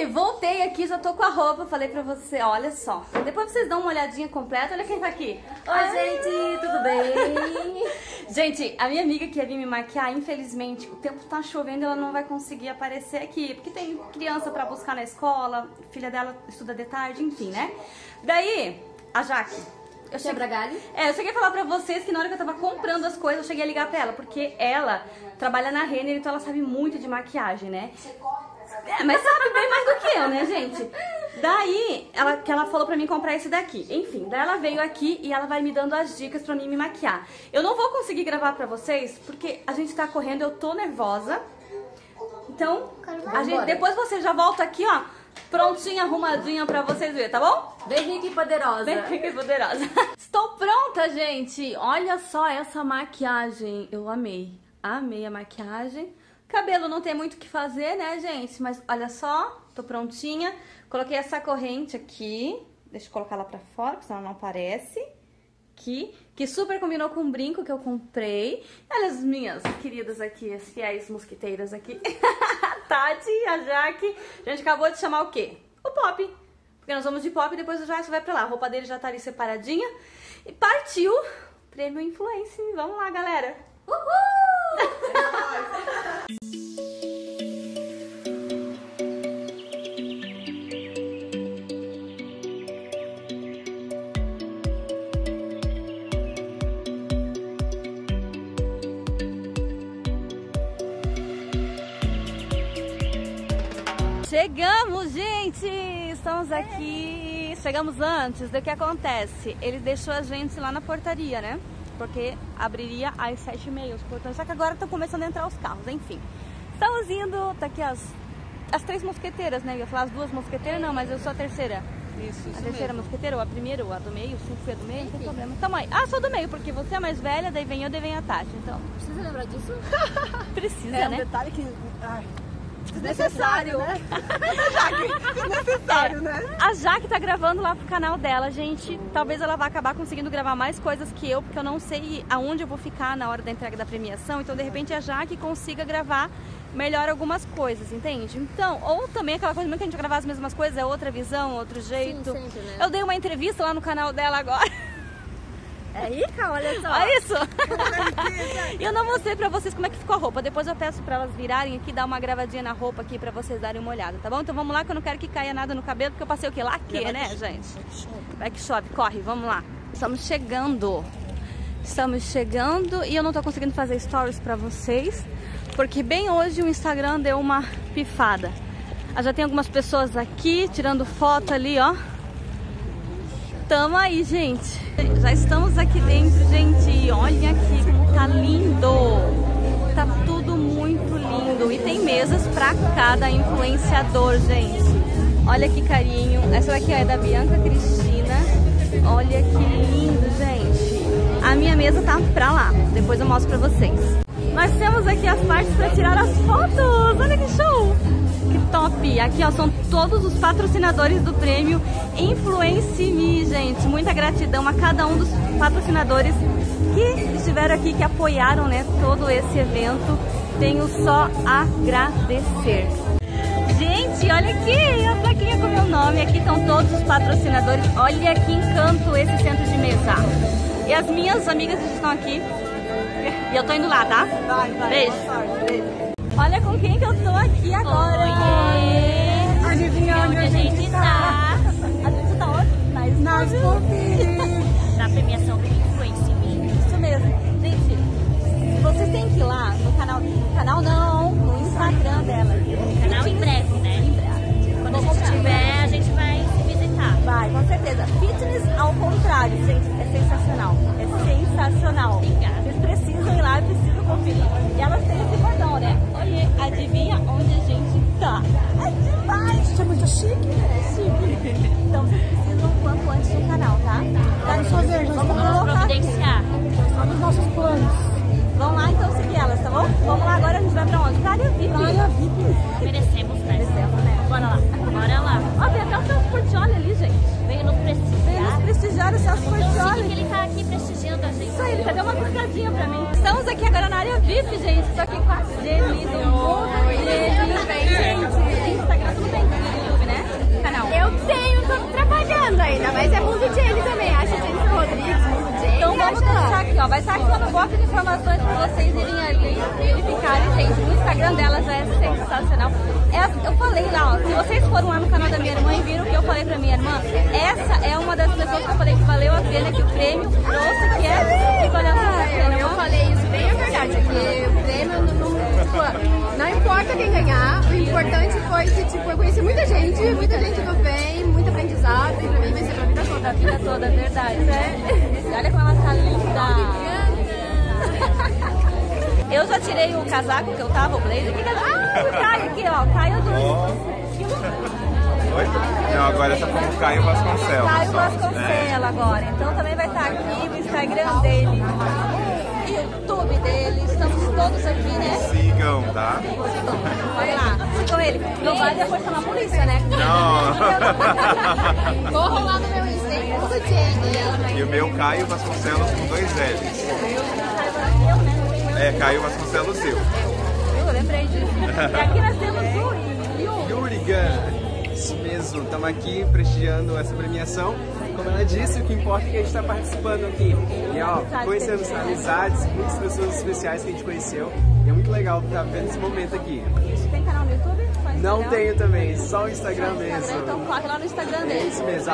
voltei aqui, já tô com a roupa, falei pra você, olha só. Depois vocês dão uma olhadinha completa, olha quem tá aqui. Oi, gente, tudo bem? Gente, a minha amiga que ia vir me maquiar, infelizmente, o tempo tá chovendo e ela não vai conseguir aparecer aqui, porque tem criança pra buscar na escola, filha dela estuda de tarde, enfim, né? Daí, a Jaque... eu cheguei a falar pra vocês que na hora que eu tava comprando as coisas, eu cheguei a ligar pra ela, porque ela trabalha na Renner, então ela sabe muito de maquiagem, né? Mas sabe bem mais do que eu, né, gente? Daí, ela falou pra mim comprar esse daqui. Enfim, daí ela veio aqui e ela vai me dando as dicas pra mim me maquiar. Eu não vou conseguir gravar pra vocês, porque a gente tá correndo, eu tô nervosa. Então, depois você já volta aqui, ó, prontinha, arrumadinha pra vocês verem, tá bom? Bem rica e poderosa. Bem rica e poderosa. Estou pronta, gente. Olha só essa maquiagem. Eu amei. Amei a maquiagem. Cabelo não tem muito o que fazer, né, gente? Mas olha só, tô prontinha. Coloquei essa corrente aqui. Deixa eu colocar ela pra fora, porque senão não aparece. Aqui, que super combinou com o brinco que eu comprei. Olha as minhas queridas aqui, as fiéis mosquiteiras aqui. Tati e a Jaque. A gente acabou de chamar o quê? O Pop. Porque nós vamos de Pop e depois o Jace vai pra lá. A roupa dele já tá ali separadinha. E partiu Prêmio Influence. Vamos lá, galera. Uhul! Chegamos, gente! Estamos aqui. Chegamos antes do que acontece. Ele deixou a gente lá na portaria, né? Porque abriria às 7h30 os portões. Só que agora estão começando a entrar os carros, enfim. Estamos indo, tá aqui as 3 mosqueteiras, né? Eu ia falar as 2 mosqueteiras, não, mas eu sou a terceira. Isso a terceira mesmo. mosqueteira, ou a primeira, ou a do meio, se foi a do meio, não tem problema. Tamo aí. Ah, sou do meio, porque você é mais velha, daí vem eu, daí vem a Tati, então. Precisa lembrar disso? Precisa, É um né? detalhe que... Ai, desnecessário, né? Desnecessário, né? A Jaque tá gravando lá pro canal dela, gente. Talvez ela vá acabar conseguindo gravar mais coisas que eu, porque eu não sei aonde eu vou ficar na hora da entrega da premiação. Então, de repente, a Jaque consiga gravar melhor algumas coisas, entende? Então, ou também aquela coisa que a gente vai gravar as mesmas coisas, é outra visão, outro jeito. Sim, sempre, né? Eu dei uma entrevista lá no canal dela agora. É rica, olha só. Olha isso! E eu não mostrei pra vocês como é que ficou a roupa. Depois eu peço pra elas virarem aqui, dar uma gravadinha na roupa aqui pra vocês darem uma olhada, tá bom? Então vamos lá, que eu não quero que caia nada no cabelo, porque eu passei o quê? Laque, né, gente? Vai que chove, corre, vamos lá. Estamos chegando. Estamos chegando e eu não tô conseguindo fazer stories pra vocês, porque bem hoje o Instagram deu uma pifada. Já tem algumas pessoas aqui tirando foto ali, ó. Tamo aí, gente. Já estamos aqui dentro, gente. E olha aqui como tá lindo. Tá tudo muito lindo. E tem mesas pra cada influenciador, gente. Olha que carinho. Essa daqui é da Bianca Cristina. Olha que lindo, gente. A minha mesa tá pra lá. Depois eu mostro pra vocês. Nós temos aqui as partes pra tirar as fotos. Olha que show. Que top! Aqui, ó, são todos os patrocinadores do prêmio Influence Me, gente. Muita gratidão a cada um dos patrocinadores que estiveram aqui, que apoiaram, né, todo esse evento. Tenho só a agradecer. Gente, olha aqui a plaquinha com meu nome. Aqui estão todos os patrocinadores. Olha que encanto esse centro de mesa. E as minhas amigas estão aqui. E eu tô indo lá, tá? Vai. Beijo. Boa sorte, beijo. Olha com quem que eu tô aqui agora. Oiê. Adivinha onde a gente tá? A gente tá onde? Na Expo. Na premiação do Influence Me. Isso mesmo. Gente, vocês têm que ir lá no canal. Canal não, no Instagram dela. Canal em breve, né? Em breve. Quando a gente tiver, a gente vai se visitar. Vai, com certeza. Fitness ao contrário, gente. É sensacional. É sensacional. Obrigada. Vocês precisam ir lá, precisam conferir. E elas têm esse bordão, né? Olha, adivinha onde a gente tá? É demais! Isso é muito chique, né? Chique. Então vocês precisam o quanto antes do canal, tá? Vamos fazer, nós Vamos estamos colocar aqui. Providenciar. só nos nossos planos. Vamos lá então seguir elas, tá bom? Vamos lá agora, a gente vai pra onde? Pra área VIP. Praia VIP. Merecemos, né? Merecemos, né? Bora lá. Bora lá. Ó, tem até o Celso Portiolli ali, gente. Veio nos Veio nos prestigiar. prestigiar o Celso Então sim que Portiolli. ele tá aqui prestigiando a gente. Isso aí, ele deu uma piscadinha pra mim. Estamos aqui agora na área VIP, gente. Estou aqui com a Geli do mundo. Geli, gente. Instagram, tudo bem? vamos deixar aqui, ó. Vai estar aqui no box de informações pra vocês irem ali e ficarem, gente. O Instagram dela já é sensacional. Eu falei lá, ó. Se vocês foram lá no canal da minha irmã e viram o que eu falei pra minha irmã, essa é uma das pessoas que eu falei que valeu a pena, que o prêmio trouxe, que é Eu falei isso bem a verdade, porque o prêmio não importa quem ganhar, o importante foi que tipo, eu conheci muita gente do bem, muito aprendizado, e pra mim vai ser pra vida toda. Da vida toda, é verdade. Olha como ela tá linda. Eu já tirei o casaco que eu tava, o blazer. O Caio aqui, ó. Caio do... Oi? Não, agora tá com o Caio Vasconcelos. Caio Vasconcelos agora. Então também vai estar aqui no Instagram dele, YouTube dele. Estamos todos aqui, né? Sigam, tá? Olha lá, sigam ele. Não vai depois chamar a polícia, né? Não. Corram lá no meu Instagram, tudo Jenny. E o meu Caio Vasconcelos com 2 L's. É, Caio Vasconcelos eu. Eu lembrei disso. E aqui nós temos o Yurigan. Isso mesmo, estamos aqui prestigiando essa premiação. Como ela disse, o que importa é que a gente está participando aqui. E ó, conhecendo amizades, muitas pessoas especiais que a gente conheceu. E é muito legal estar vendo esse momento aqui. Tem canal no YouTube? Não tenho também, só o Instagram mesmo. Então corre lá no Instagram dele. É isso mesmo,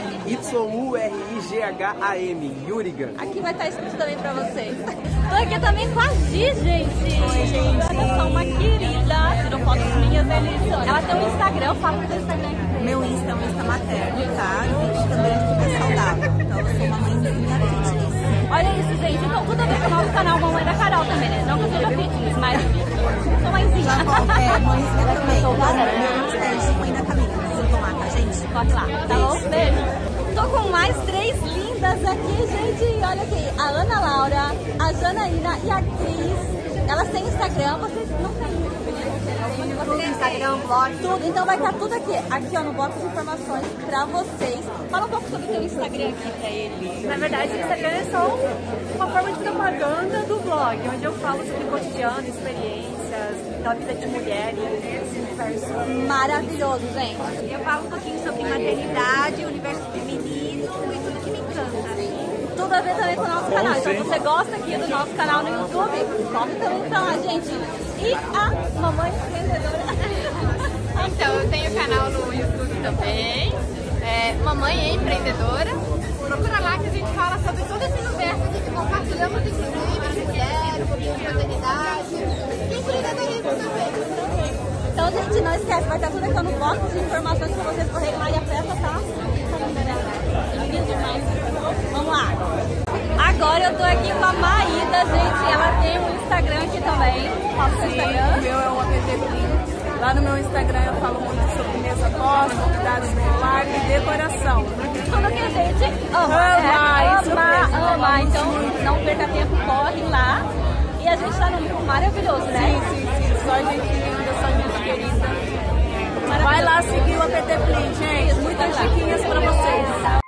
@YURIGHAM, Yurigan. Aqui vai estar escrito também pra vocês. Tô aqui também com a Gi, gente. Oi, gente. Olha só, uma querida. Tirou fotos minhas, delícias. Ela tem um Instagram, fala do seu Instagram. Meu Insta é um Insta materno, tá? E também fica saudável. Então eu sou uma mãezinha fitness. Olha isso, gente. Então tudo a ver com o nosso canal Mamãe da Carol também, né? Não que eu seja fitness, mas sou mãezinha. Mãezinha também. Meu Insta é Mãe da Camila. Sigam lá, tá, gente? Corre lá, tá bom? Beijo. Tô com mais 3 lindas aqui, gente. Olha aqui, a Ana Laura, a Janaína e a Cris. Elas têm Instagram, vocês não têm Instagram, blog, tudo. Então vai estar tudo aqui, ó, no box de informações pra vocês. Fala um pouco sobre o teu Instagram aqui pra ele. Na verdade, o Instagram é só uma forma de propaganda do blog, onde eu falo sobre o cotidiano, experiências, da vida de mulher e esse universo. Maravilhoso, gente. Eu falo um pouquinho sobre maternidade, universo feminino e tudo que me encanta. Tudo a ver também com o nosso canal. Então, se você gosta aqui do nosso canal no YouTube, corre também pra lá, gente. E a Mamãe Empreendedora. Então, eu tenho canal no YouTube também, Mamãe Empreendedora. Procura lá que a gente fala sobre todo esse universo aqui que compartilhamos, inclusive, de mulher, um pouquinho de maternidade e empreendedorismo também. Então, gente, não esquece, vai estar tudo aqui no box de informações pra vocês correrem lá e a festa tá lindo demais. Vamos lá. Agora eu tô aqui com a Maída, gente. Ela tem um Instagram aqui também. Qual é o seu Instagram? O meu é o APTPlim. Lá no meu Instagram eu falo muito sobre mesa posta, cuidado escolar e decoração. Tudo que a gente ama. Ama. Então, não perca tempo, corre lá. E a gente tá num grupo maravilhoso, né? Sim. Só gente linda, só gente querida. Vai lá seguir o APTPlim, gente. Muitas diquinhas pra vocês.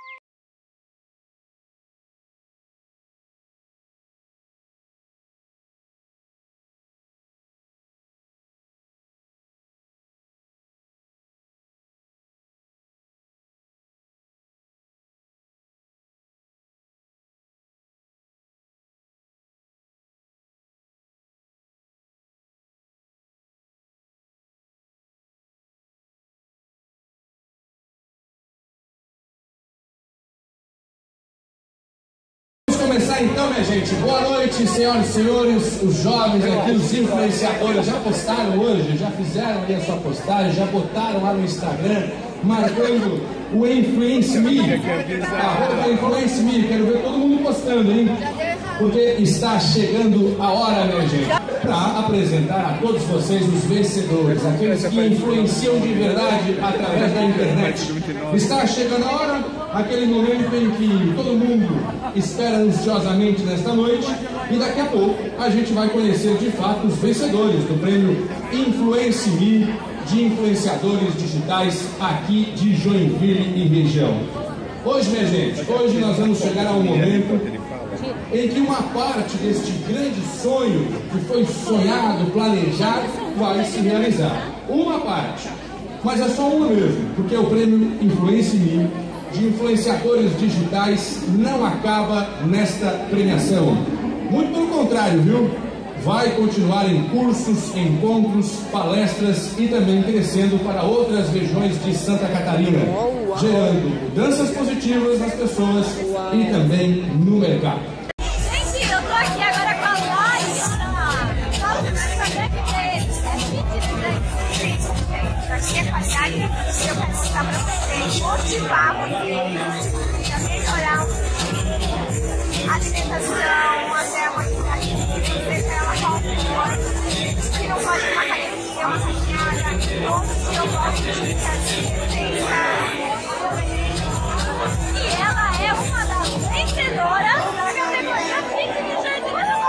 Vamos começar então, minha gente. Boa noite, senhoras e senhores, os jovens aqui, os influenciadores. Já postaram hoje? Já fizeram aí a sua postagem? Já botaram lá no Instagram, marcando o Influence Me? Influence Me, quero ver todo mundo postando, hein? Porque está chegando a hora, minha gente, para apresentar a todos vocês os vencedores, aqueles que influenciam de verdade através da internet. Está chegando a hora, aquele momento em que todo mundo espera ansiosamente nesta noite, e daqui a pouco a gente vai conhecer de fato os vencedores do prêmio Influence Me de influenciadores digitais aqui de Joinville e região. Hoje, minha gente, hoje nós vamos chegar a um momento em que uma parte deste grande sonho que foi sonhado, planejado, vai se realizar. Uma parte, mas é só uma mesmo, porque é o prêmio Influence Me de influenciadores digitais não acaba nesta premiação. Muito pelo contrário, viu? Vai continuar em cursos, encontros, palestras e também crescendo para outras regiões de Santa Catarina, gerando mudanças positivas nas pessoas e também no mercado. Gente, eu tô aqui agora com a Lari. Aqui é qualidade, eu quero mostrar pra vocês, motivar vocês a melhorar a alimentação, até uma qualidade, seja ela qual for, que não pode ir uma academia, uma caminhada, ou se eu gosto de e ela é uma das vencedoras da categoria Fitness, gente.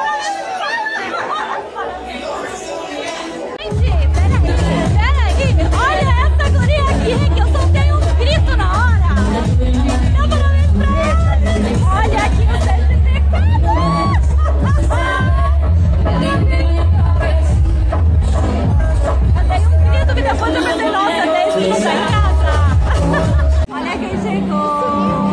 Olha essa guria aqui, que eu soltei um grito na hora. Dá parabéns pra ela. Olha aqui o certificado. Eu dei um grito que depois eu pensei, nossa, desde que eu saí em casa. Olha quem chegou.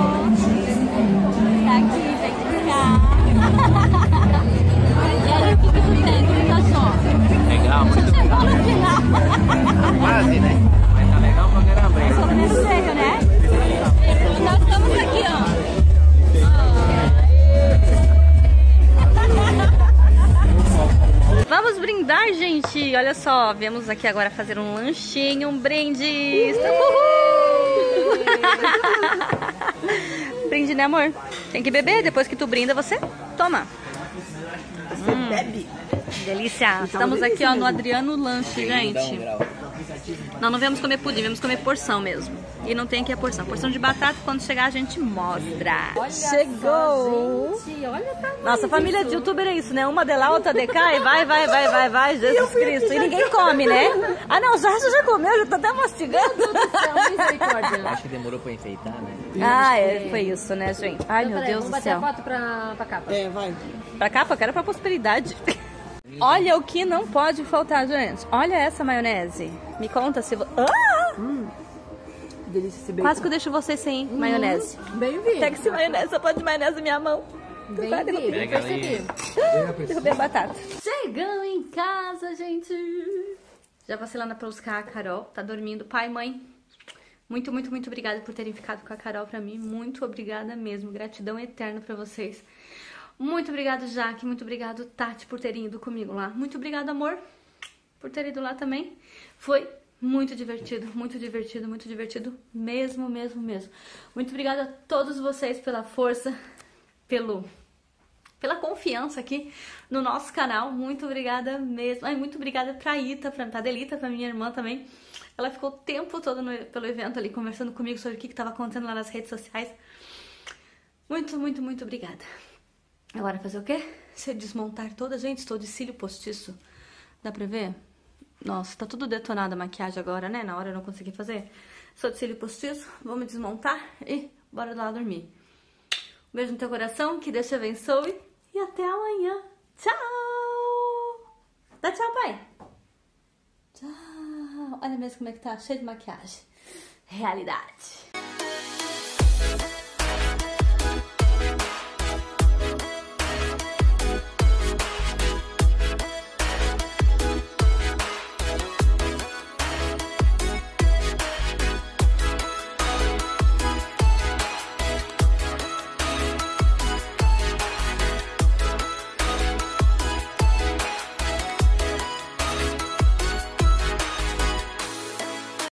Tá aqui, vem cá. E aí, o que tu tem? Como tá só? Legal, muito chegou no final. quase, né? Mas tá legal pra caramba. Só no meio sério, né? Nós estamos aqui, ó. Vamos brindar, gente. Olha só, viemos aqui agora fazer um lanchinho, um brinde. Uhul! Brinde, né, amor? Tem que beber, depois que tu brinda, você toma. Você bebe? Delícia. Estamos aqui, ó, no Adriano Lanche, gente. Não viemos comer pudim, viemos comer porção mesmo. E não tem aqui a porção. Porção de batata, quando chegar a gente mostra. Olha chegou! Só, gente, olha o nossa família de youtuber é isso, né? Uma de lá, outra de cá e vai, Jesus Cristo. E ninguém come, né? Ah, não, o resto já comeu, já tá até mastigando. Meu Deus do céu, misericórdia. Acho que demorou pra enfeitar, né? Ah, foi isso, né, gente? Ai, meu Deus do céu. Vamos bater a foto pra capa. É, vai. Pra capa? Eu quero pra prosperidade. Olha o que não pode faltar, gente. Olha essa maionese. Me conta se... Que delícia esse bacon. Quase que eu deixo vocês sem maionese. Bem-vindo. Pega esse maionese, só pode maionese na minha mão. Bem-vindo, percebi. Derrubei a batata. Chegamos em casa, gente. Já passei lá pra buscar a Carol. Tá dormindo. Pai, mãe, muito obrigada por terem ficado com a Carol pra mim. Muito obrigada mesmo. Gratidão eterna pra vocês. Muito obrigado, Jaque. Muito obrigado, Tati, por terem ido comigo lá. Muito obrigado, amor, por ter ido lá também. Foi muito divertido mesmo. Muito obrigada a todos vocês pela força, pela confiança aqui no nosso canal. Muito obrigada mesmo. Ai, muito obrigada pra Ita, pra Adelita, pra minha irmã também. Ela ficou o tempo todo pelo evento ali, conversando comigo sobre o que estava acontecendo lá nas redes sociais. Muito obrigada. Agora fazer o quê? Se desmontar toda, gente, estou de cílio postiço. Dá pra ver? Nossa, tá tudo detonado a maquiagem agora, né? Na hora eu não consegui fazer. Sou de cílio postiço, vamos desmontar e bora lá dormir. Um beijo no teu coração, que Deus te abençoe e até amanhã. Tchau! Dá tchau, pai! Tchau! Olha mesmo como é que tá, cheio de maquiagem. Realidade.